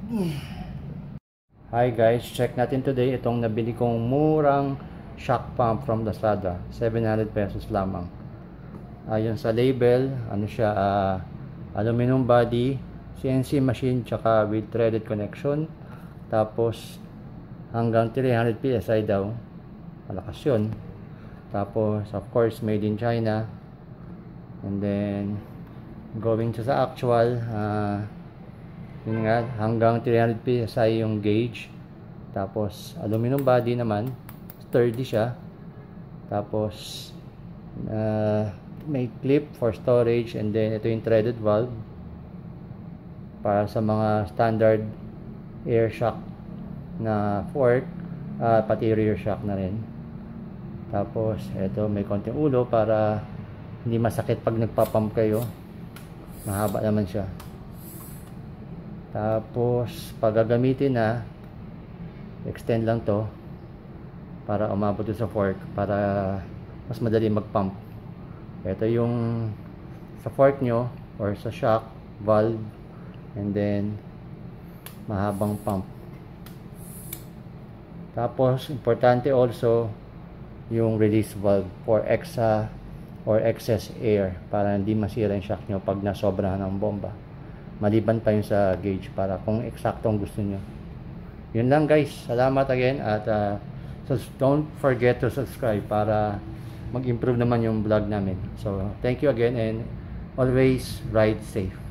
Hi guys, check natin today itong nabili kong murang shock pump from Lazada. 700 pesos lamang. Ayon sa label, ano siya, aluminum body, CNC machine, tsaka with threaded connection. Tapos hanggang 300 PSI daw. Malakas yun. Tapos of course made in China. And then going to sa actual, yun nga, hanggang 300 PSI yung gauge. Tapos aluminum body naman, sturdy siya. Tapos may clip for storage, and then ito yung threaded valve para sa mga standard air shock na fork, pati rear shock na rin. Tapos ito may konting ulo para hindi masakit pag nagpapump kayo. Mahaba naman siya. Tapos pag gagamitin na, extend lang to para umabot sa fork, para mas madali mag-pump. Ito yung sa fork nyo or sa shock valve, and then mahabang pump. Tapos importante also yung release valve for extra or excess air, para hindi masira yung shock nyo pag nasobrahan ng bomba. Maliban pa yun sa gauge, para kung eksaktong gusto nyo. Yun lang guys, salamat again, at don't forget to subscribe para mag-improve naman yung vlog namin. So thank you again, and always ride safe.